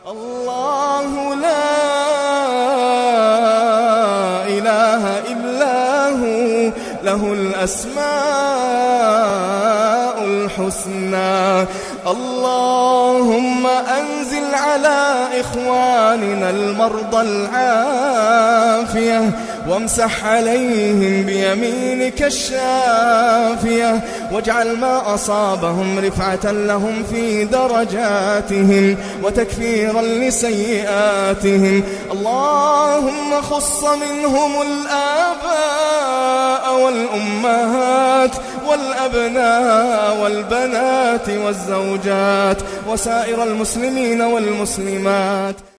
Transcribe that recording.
الله لا إله إلا هو له الأسماء الحسنى. اللهم أنزل على إخواننا المرضى العافية وامسح عليهم بيمينك الشافية، واجعل ما أصابهم رفعة لهم في درجاتهم وتكفيرا لسيئاتهم. اللهم خص منهم الآباء والأمهات والأبناء والبنات والزوجات وسائر المسلمين والمسلمات.